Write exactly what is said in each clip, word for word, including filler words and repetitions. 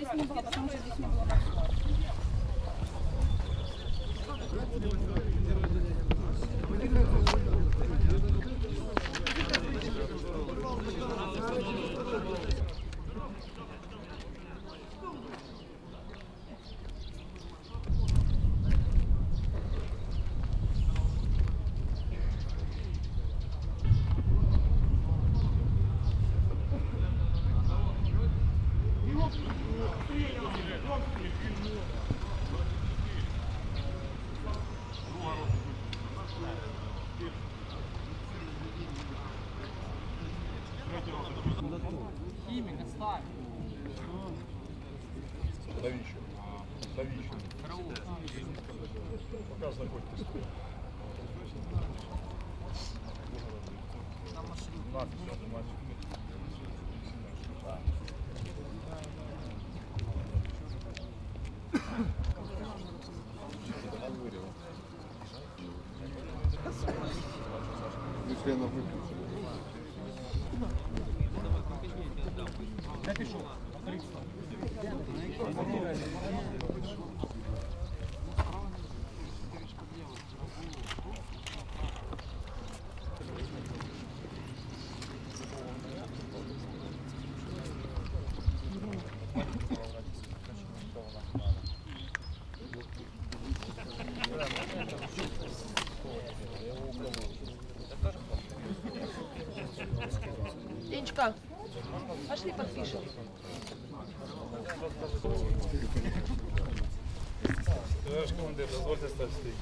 здесь не было, потому что здесь не было маршрута. Химик, отставь. Навіщо? Навіщо? Пока знаходитесь. Там машина. двадцять, двадцять. Если она выключена. Денечка, пошли подпишем. Товарищ командир, дозвольте стати стійким.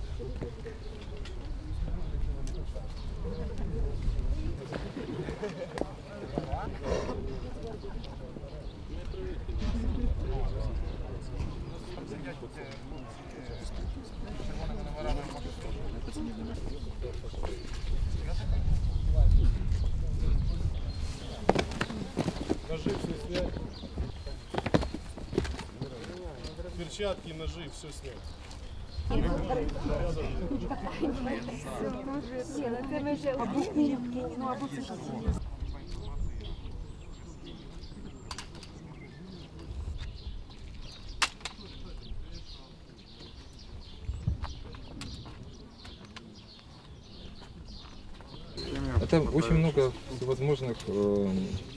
Ножи все снять. Перчатки, ножи, все снять. Это очень много всевозможных э,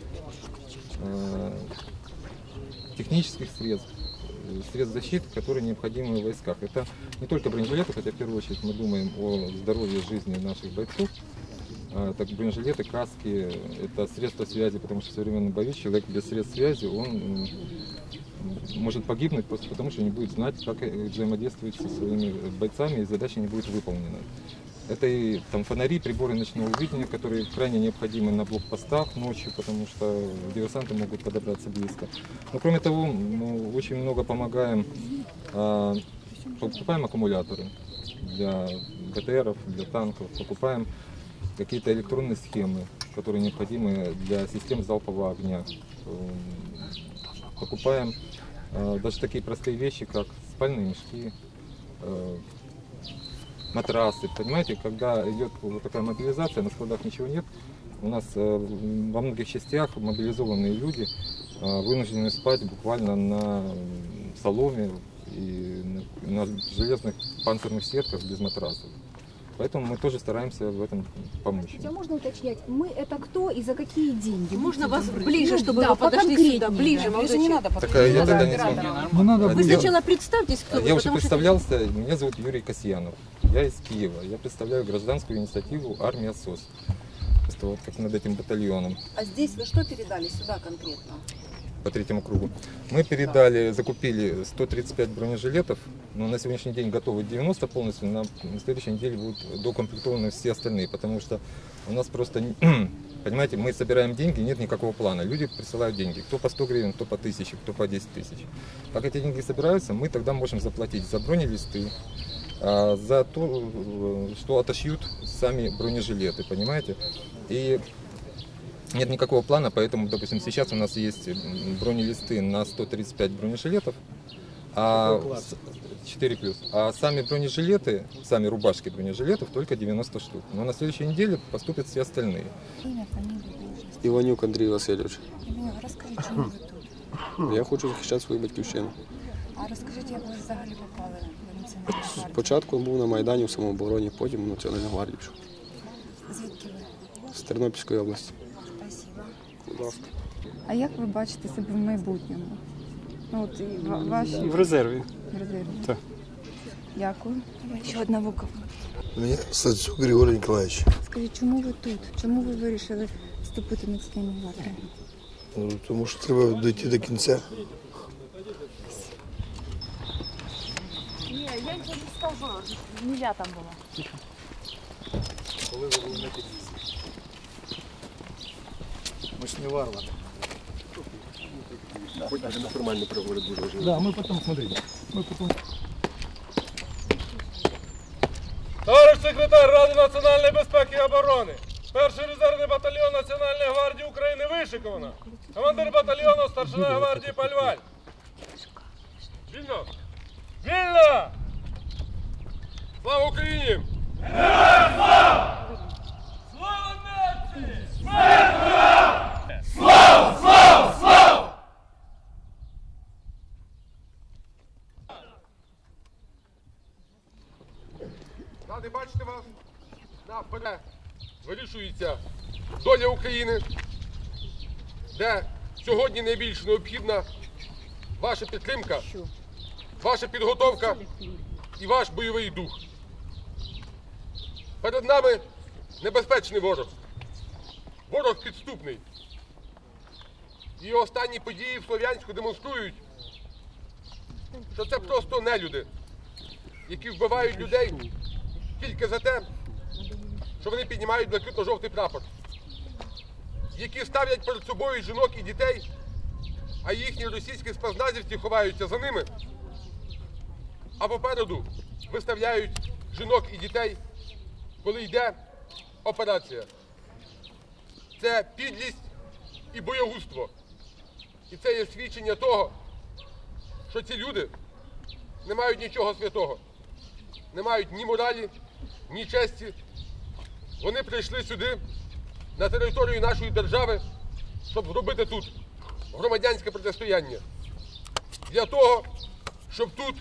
э, технических средств, средств защиты, которые необходимы в войсках. Это не только бронежилеты, хотя в первую очередь мы думаем о здоровье жизни наших бойцов. Так бронежилеты, каски, это средства связи, потому что в современном бою человек без средств связи, он может погибнуть просто потому, что не будет знать, как взаимодействовать со своими бойцами, и задача не будет выполнена. Это и там, фонари, приборы ночного видения, которые крайне необходимы на блокпостах ночью, потому что диверсанты могут подобраться близко. Но кроме того, мы очень много помогаем, а, покупаем аккумуляторы для БТРов, для танков, покупаем какие-то электронные схемы, которые необходимы для систем залпового огня. Покупаем а, даже такие простые вещи, как спальные мешки, а, матрасы, понимаете, когда идет вот такая мобилизация, на складах ничего нет, у нас э, во многих частях мобилизованные люди э, вынуждены спать буквально на соломе и на, на железных панцирных сетках без матрасов. Поэтому мы тоже стараемся в этом помочь. Хотя можно уточнять, мы это кто и за какие деньги? Можно вас ближе, чтобы да, вы подошли сюда, ближе, ближе, не надо Так, я тогда не смогу. Ну, надо Вы сначала представьтесь, кто вы, Я уже потому что... представлялся, меня зовут Юрий Касьянов, я из Киева, я представляю гражданскую инициативу «Армия СОС», просто вот как над этим батальоном. А здесь вы что передали сюда конкретно? По третьему кругу. Мы передали, закупили сто тридцать пять бронежилетов, но на сегодняшний день готовы девяносто полностью, на, на следующей неделе будут докомплектованы все остальные, потому что у нас просто, понимаете, мы собираем деньги, нет никакого плана, люди присылают деньги, кто по сто гривен, кто по тысяче, кто по десять тысяч. Как эти деньги собираются, мы тогда можем заплатить за бронелисты, за то, что отошьют сами бронежилеты, понимаете, и нет никакого плана, поэтому, допустим, сейчас у нас есть бронелисты на сто тридцать пять бронежилетов, а четыре плюс, а сами бронежилеты, сами рубашки бронежилетов только девяносто штук. Но на следующей неделе поступят все остальные. Имя, фамилия, должность. Иванюк Андрей Васильевич. Расскажите, что вы тут? Я хочу захищати свою батьківщину. А розкажіть, як ви взагалі попали до Національної гвардії? Спочатку був на Майдані в самообороні, потім в Національну гвардію пішов. Звідки ви? З Тернопільської області. Спасибо. Будь ласка. А як ви бачите себе в майбутньому? Ну, от і ва- ваші В резерві. резерви. Так. Дякую. Ще одна вука. Меня Стацюк Григорий Николаевич. Скажіть, чому ви тут? Чому ви вирішили вступити в Національну гвардію? Ну, тому що треба дойти до кінця. Не, я ничего не скажу. Не я там была. Ми ж не варвари. Да, ми потім смотрите. Ми потім. Товариш секретар Ради національної безпеки і оборони. Перший резервний батальйон Національної гвардії України вишиковано. Командир батальйону старшина гвардії Пальваль. Вільно! Вільно! Слава Україні! Героям слава! Слава нації! Смерть ворогам! Слава, слава, слава! Ради бачити вас на пере вирішується доля України, де сьогодні найбільш необхідна ваша підтримка, ваша підготовка і ваш бойовий дух. Перед нами небезпечний ворог, ворог підступний. І останні події в Слов'янську демонструють, що це просто нелюди, які вбивають людей тільки за те, що вони піднімають блакитно-жовтий прапор, які ставлять перед собою жінок і дітей, а їхні російські спецназівці ховаються за ними, а попереду виставляють жінок і дітей, коли йде операція. Це підлість і боягузтво. І це є свідчення того, що ці люди не мають нічого святого, не мають ні моралі, ні честі. Вони прийшли сюди, на територію нашої держави, щоб зробити тут громадянське протистояння. Для того, щоб тут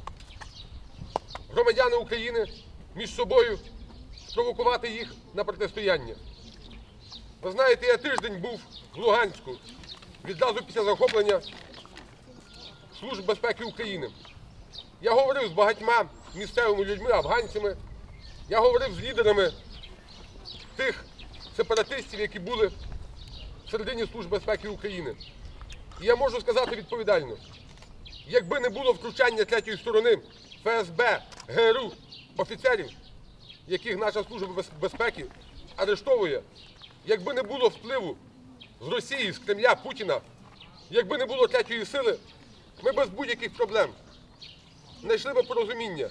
громадяни України між собою спровокувати їх на протистояння. Ви знаєте, я тиждень був в Луганську, відразу після захоплення Служби безпеки України. Я говорив з багатьма місцевими людьми, афганцями, я говорив з лідерами тих сепаратистів, які були всередині Служби безпеки України. І я можу сказати відповідально, якби не було втручання третьої сторони, ФСБ, ГРУ, офіцерів, яких наша Служба безпеки арештовує, якби не було впливу з Росії, з Кремля, Путіна, якби не було третьої сили, ми без будь-яких проблем знайшли би порозуміння.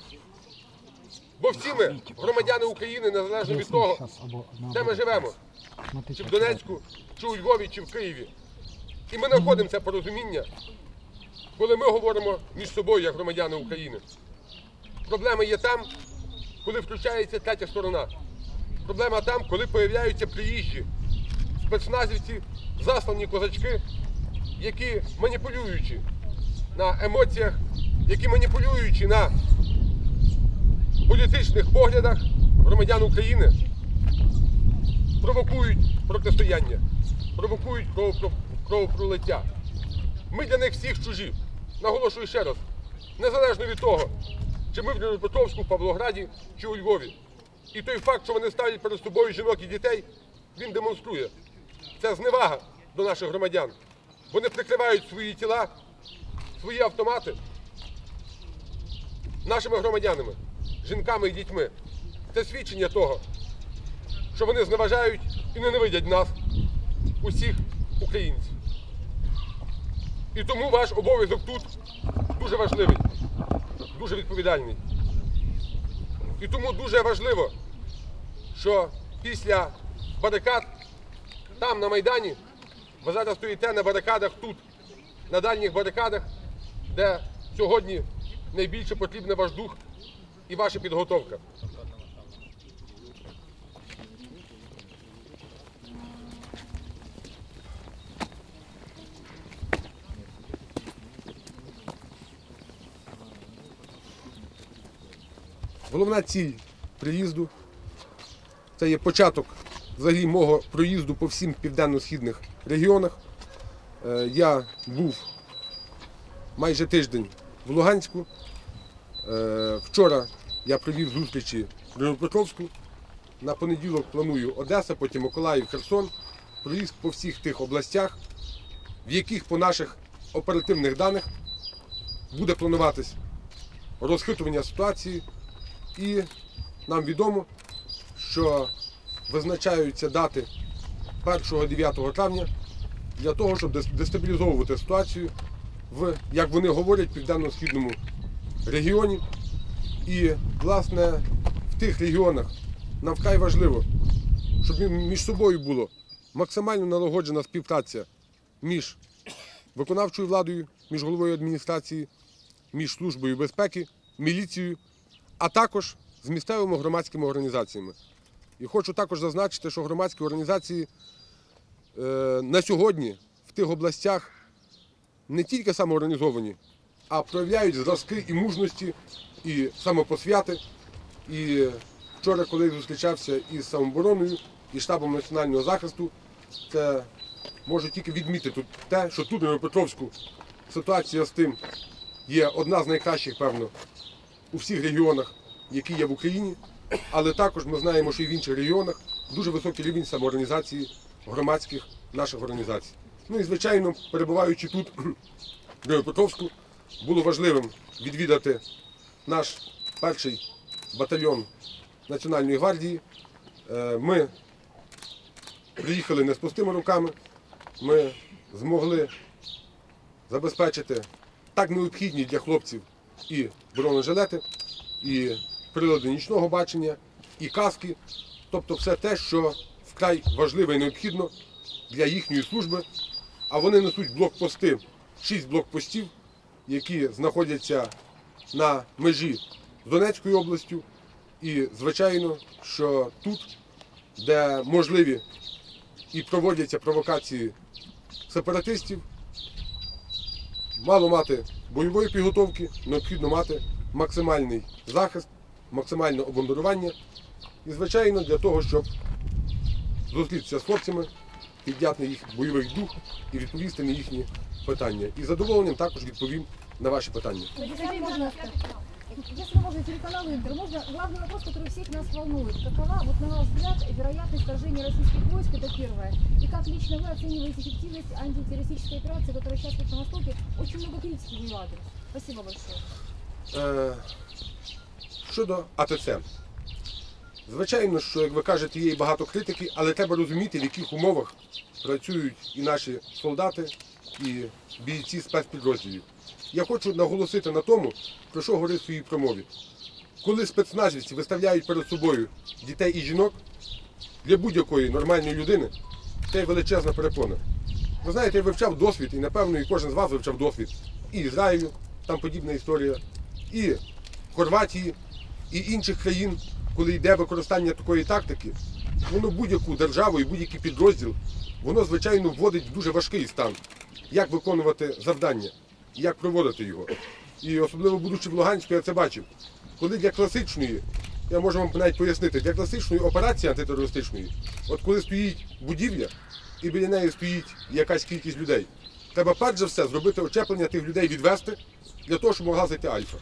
Бо всі ми громадяни України, незалежно від того, де ми живемо, чи в Донецьку, чи у Львові, чи в Києві. І ми знаходимо це порозуміння, коли ми говоримо між собою, як громадяни України. Проблема є там, коли включається третя сторона. Проблема там, коли появляються приїжджі спецназівці, заслані козачки, які, маніпулюючи на емоціях, які, маніпулюючи на політичних поглядах громадян України, провокують протистояння, провокують кровопролиття. Ми для них всіх чужі. Наголошую ще раз, незалежно від того, чи ми в Дніпропетровську, в Павлограді, чи у Львові. І той факт, що вони ставлять перед собою жінок і дітей, він демонструє. Це зневага до наших громадян. Вони прикривають свої тіла, свої автомати нашими громадянами, жінками і дітьми. Це свідчення того, що вони зневажають і ненавидять нас, усіх українців. І тому ваш обов'язок тут дуже важливий, дуже відповідальний. І тому дуже важливо, що після барикад там, на Майдані, ви зараз стоїте на барикадах тут, на дальніх барикадах, де сьогодні найбільше потрібен ваш дух і ваша підготовка. Головна ціль приїзду – це є початок взагалі мого проїзду по всім південно-східних регіонах. Я був майже тиждень в Луганську. Вчора я провів зустрічі в Дніпропетровську. На понеділок планую Одеса, потім Миколаїв, Херсон. Проїзд по всіх тих областях, в яких по наших оперативних даних буде плануватись розхитування ситуації. І нам відомо, що визначаються дати першого-дев'ятого травня для того, щоб дестабілізовувати ситуацію в, як вони говорять, південно-східному регіоні. І, власне, в тих регіонах нам вкрай важливо, щоб між собою була максимально налагоджена співпраця між виконавчою владою, між головою адміністрації, між Службою безпеки, міліцією, а також з місцевими громадськими організаціями. І хочу також зазначити, що громадські організації е, на сьогодні в тих областях не тільки самоорганізовані, а проявляють зразки і мужності, і самопосвяти. І вчора, коли я зустрічався із самообороною, і штабом національного захисту, це можу тільки відмітити те, що тут, в Дніпропетровську, ситуація з тим є одна з найкращих, певно, у всіх регіонах, які є в Україні, але також ми знаємо, що і в інших регіонах дуже високий рівень самоорганізації громадських наших організацій. Ну і, звичайно, перебуваючи тут, в Дніпропетровську, було важливим відвідати наш перший батальйон Національної гвардії. Ми приїхали не з пустими руками, ми змогли забезпечити так необхідні для хлопців і бронежилети, і прилади нічного бачення, і каски, тобто все те, що вкрай важливо і необхідно для їхньої служби. А вони несуть блокпости, шість блокпостів, які знаходяться на межі з Донецькою областю. І, звичайно, що тут, де можливі і проводяться провокації сепаратистів, мало мати бойової підготовки, необхідно мати максимальний захист, максимальне обмундирування. І, звичайно, для того, щоб зустрітися з хлопцями, підняти їх бойовий дух і відповісти на їхні питання. І з задоволенням також відповім на ваші питання. Если можно, телеканал Интер, можно главный вопрос, который всех нас волнует. Какова, вот на ваш взгляд, вероятность вторжения российских войск, это первое. И как лично вы оцениваете эффективность антитеррористической операции, которая сейчас вот на Востоке? Очень много критики в ее адрес. Спасибо большое. Е, щодо АТЦ. Звичайно, що, як ви кажете, є і багато критики, але треба розуміти, в яких умовах працюють і наші солдати, і бійці спецпідрозділів. Я хочу наголосити на тому, про що говорив в своїй промові. Коли спецназівці виставляють перед собою дітей і жінок, для будь-якої нормальної людини це величезна перепона. Ви знаєте, я вивчав досвід, і напевно і кожен з вас вивчав досвід і Ізраїлю, там подібна історія, і Хорватії, і інших країн, коли йде використання такої тактики, воно будь-яку державу і будь-який підрозділ, воно, звичайно, вводить в дуже важкий стан, як виконувати завдання, як проводити його. І особливо будучи в Луганську, я це бачив. Коли для класичної, я можу вам навіть пояснити, для класичної операції антитерористичної, от коли стоїть будівля і біля неї стоїть якась кількість людей, треба перш за все зробити очеплення тих людей, відвести, для того, щоб могла зайти Альфа.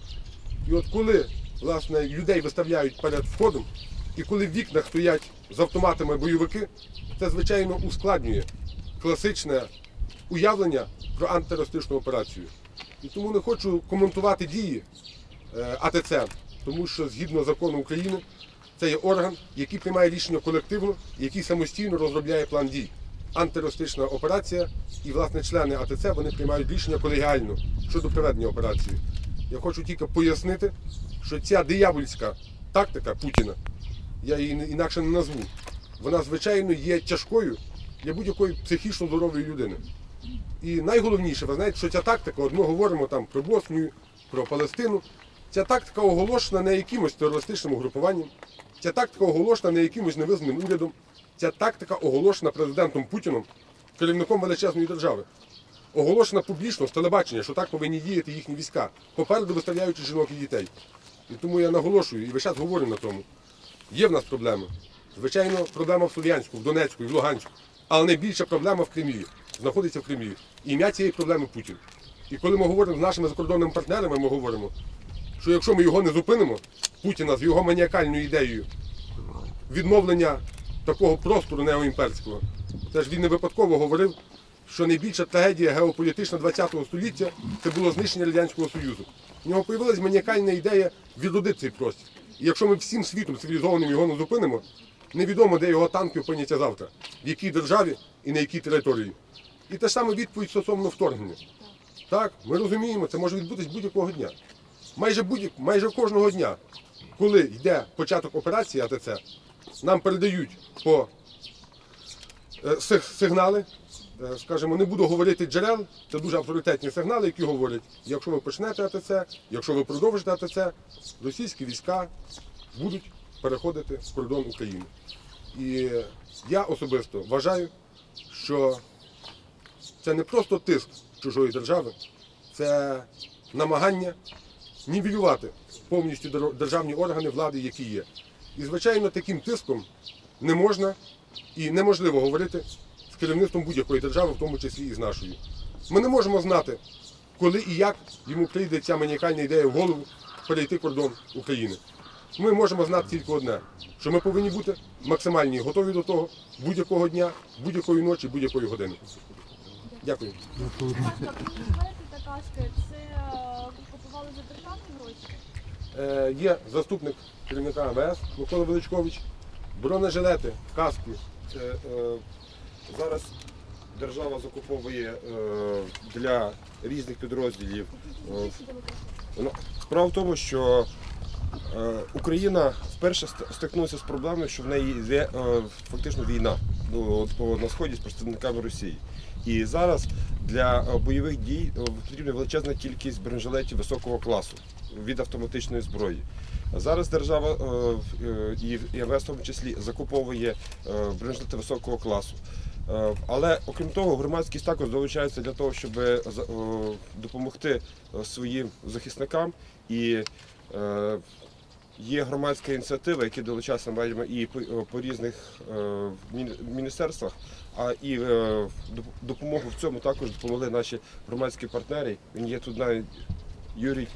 І от коли, власне, людей виставляють перед входом, і коли в вікнах стоять з автоматами бойовики, це, звичайно, ускладнює класичне уявлення про антитерористичну операцію. І тому не хочу коментувати дії АТЦ, тому що згідно закону України це є орган, який приймає рішення колективно, який самостійно розробляє план дій. Антитерористична операція і, власне, члени АТЦ, вони приймають рішення колегіально щодо проведення операції. Я хочу тільки пояснити, що ця диявольська тактика Путіна, я її інакше не назву, вона, звичайно, є тяжкою для будь-якої психічно здорової людини. І найголовніше, ви знаєте, що ця тактика, от ми говоримо там про Боснію, про Палестину, ця тактика оголошена не якимось терористичним угрупуванням, ця тактика оголошена не якимось невизнаним урядом, ця тактика оголошена президентом Путіном, керівником величезної держави. Оголошена публічно з телебачення, що так повинні діяти їхні війська, попереду виставляючи жінок і дітей. І тому я наголошую, і весь час говорю на тому. Є в нас проблеми. Звичайно, проблема в Слов'янську, в Донецьку, в Луганську. Але найбільша проблема в Кремлі, знаходиться в Кремлі. І ім'я цієї проблеми – Путін. І коли ми говоримо з нашими закордонними партнерами, ми говоримо, що якщо ми його не зупинимо, Путіна з його маніакальною ідеєю відновлення такого простору неоімперського, це ж він не випадково говорив, що найбільша трагедія геополітична ХХ століття – це було знищення Радянського Союзу. У нього з'явилася маніакальна ідея відродити цей простір. І якщо ми всім світом цивілізованим його не зупинимо, невідомо, де його танки опиняться завтра, в якій державі і на якій території. І те ж саме відповідь стосовно вторгнення. Так, ми розуміємо, це може відбутися будь-якого дня. Майже, будь майже кожного дня, коли йде початок операції АТЦ, нам передають по е, сигнали, е, скажімо, не буду говорити джерел, це дуже авторитетні сигнали, які говорять, якщо ви почнете АТЦ, якщо ви продовжите АТЦ, російські війська будуть переходити кордон України. І я особисто вважаю, що це не просто тиск чужої держави, це намагання нівелювати повністю державні органи влади, які є. І, звичайно, таким тиском не можна і неможливо говорити з керівництвом будь-якої держави, в тому числі і з нашою. Ми не можемо знати, коли і як йому прийде ця маніакальна ідея в голову перейти кордон України. Ми можемо знати тільки одне, що ми повинні бути максимально готові до того будь-якого дня, будь-якої ночі, будь-якої години. Дякую. Та каски, це купували за державні гроші? Е, є заступник керівника ем ве ес Микола Величкович. Бронежилети, каски. Е, е, зараз держава закуповує е, для різних підрозділів. Е, ну, справа в тому, що е, Україна вперше стикнулася з проблемою, що в неї йде е, фактично війна, ну, от, на сході з представниками Росії. І зараз для бойових дій потрібна величезна кількість бронежилетів високого класу від автоматичної зброї. Зараз держава і ем ве ес в тому числі закуповує бронежилети високого класу. Але окрім того, громадськість також долучається для того, щоб допомогти своїм захисникам. І є громадська ініціатива, які долучаються і по різних міністерствах, а і допомогу в цьому також допомогли наші громадські партнери. Він є тут навіть Юрій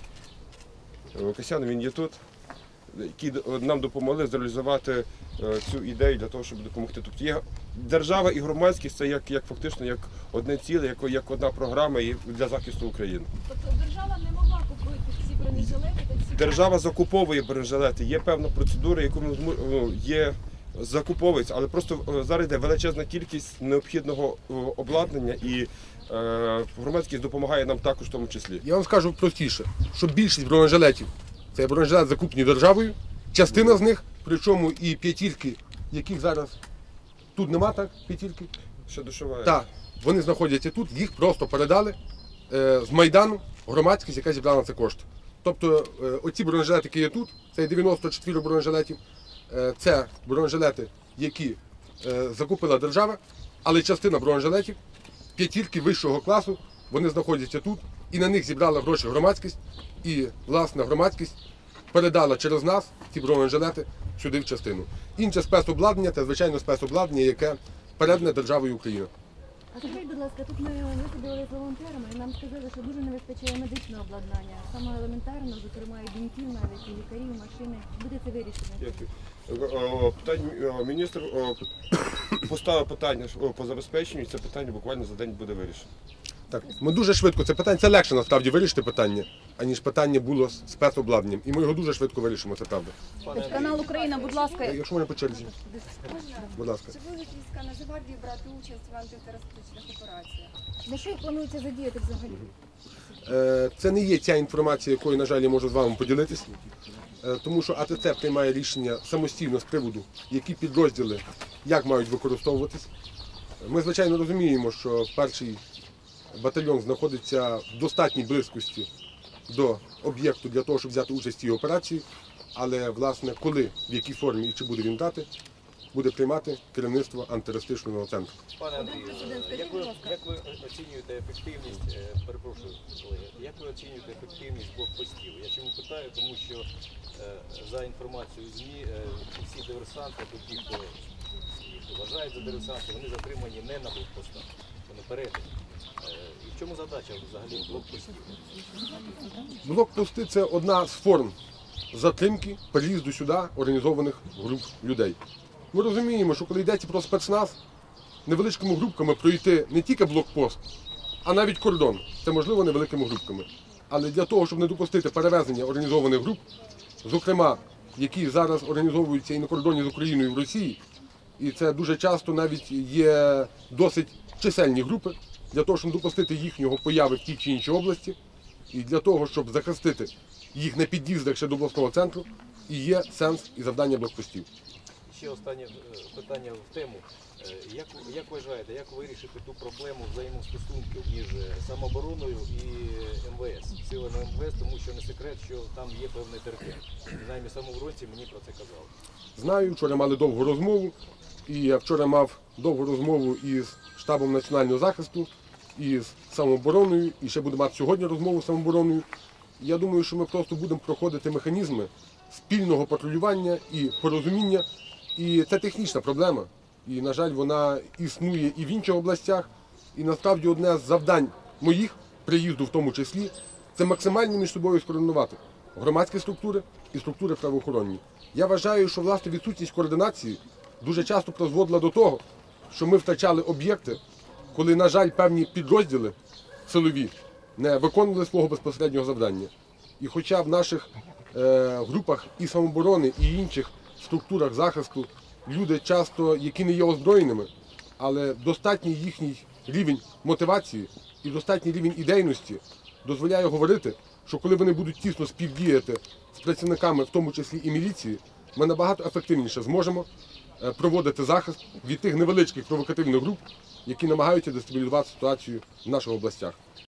Касян, він є тут, які нам допомогли зреалізувати цю ідею для того, щоб допомогти. Тобто є держава і громадськість це як, як фактично як одне ціле, як, як одна програма для захисту України. Тобто держава не могла купити ці бронежилети? Ці... Держава закуповує бронежилети, є певна процедура, яку ми ну, є закуповується, але просто зараз йде величезна кількість необхідного обладнання і е, громадськість допомагає нам також в тому числі. Я вам скажу простіше, що більшість бронежилетів – це бронежилети закуплені державою, частина з них, причому і п'ятірки, яких зараз тут нема, так, п'ятірки? Ще душова. Так, вони знаходяться тут, їх просто передали е, з Майдану громадськість, яка зібрала на це кошти. Тобто е, оці бронежилети, які є тут, це дев'яносто чотири бронежилетів, е, це бронежилети, які е, закупила держава, але частина бронежилетів, п'ятірки вищого класу, вони знаходяться тут, і на них зібрала гроші громадськість, і власна громадськість передала через нас ці бронежилети сюди в частину. Інше спецобладнання – це, звичайно, спецобладнання, яке передане державою Україна. А скажіть, будь ласка, тут ми висадили з волонтерами і нам сказали, що дуже не вистачає медичного обладнання. Саме елементарно, зокрема, і бінтів навіть, і лікарів, машини. Буде це вирішено? Питання, міністр поставив питання по забезпеченню, і це питання буквально за день буде вирішено. Так, ми дуже швидко, це питання, це легше насправді вирішити питання, аніж питання було з спецобладнанням. І ми його дуже швидко вирішимо, це правда. Канал Україна, будь ласка. Якщо мене по черзі. Будь ласка. Чи будуть війська Нацгвардії брати участь в антитерористичних операціях? На що їх планується задіяти взагалі? Е, Це не є ця інформація, якою, на жаль, я можу з вами поділитися. Е, Тому що АТЦ приймає рішення самостійно з приводу, які підрозділи, як мають використовуватись. Ми, звичайно, розуміємо, що перший батальйон знаходиться в достатній близькості до об'єкту для того, щоб взяти участь в цій операції. Але, власне, коли, в якій формі і чи буде він дати, буде приймати керівництво антитерористичного центру. Пане Андрію, як ви, як ви оцінюєте ефективність, е, перепрошую, колеги, як ви оцінюєте ефективність блокпостів? Я чому питаю, тому що е, за інформацією ЗМІ е, всі диверсанти, або ті, хто їх вважають за диверсантів, вони затримані не на блокпостах, вони передані. Е, і в чому задача взагалі блокпостів? Блокпости – це одна з форм затримки переїзду сюди організованих груп людей. Ми розуміємо, що коли йдеться про спецназ, невеличкими групками пройти не тільки блокпост, а навіть кордон. Це можливо невеликими групками. Але для того, щоб не допустити перевезення організованих груп, зокрема, які зараз організовуються і на кордоні з Україною і в Росії, і це дуже часто навіть є досить чисельні групи, для того, щоб допустити їхнього появи в тій чи іншій області, і для того, щоб захистити їх на під'їздах ще до обласного центру, і є сенс і завдання блокпостів. Ще останнє е, питання в тему. Е, Як, як вважаєте, як вирішити ту проблему взаємостосунків між е, самообороною і ем ве ес, силами ем ве ес, тому що не секрет, що там є певний терпен. Принаймні самооборонці мені про це казали. Знаю, вчора мали довгу розмову, і я вчора мав довгу розмову із штабом національного захисту, із самообороною, і ще буду мати сьогодні розмову з самообороною. Я думаю, що ми просто будемо проходити механізми спільного патрулювання і порозуміння. І це технічна проблема. І, на жаль, вона існує і в інших областях. І насправді одне з завдань моїх, приїзду в тому числі, це максимально між собою скоординувати громадські структури і структури правоохоронні. Я вважаю, що власне відсутність координації дуже часто призводила до того, що ми втрачали об'єкти, коли, на жаль, певні підрозділи силові не виконували свого безпосереднього завдання. І хоча в наших е, групах і самооборони, і інших структурах захисту люди часто, які не є озброєними, але достатній їхній рівень мотивації і достатній рівень ідейності дозволяє говорити, що коли вони будуть тісно співдіяти з працівниками, в тому числі і міліції, ми набагато ефективніше зможемо проводити захист від тих невеличких провокативних груп, які намагаються дестабілізувати ситуацію в наших областях.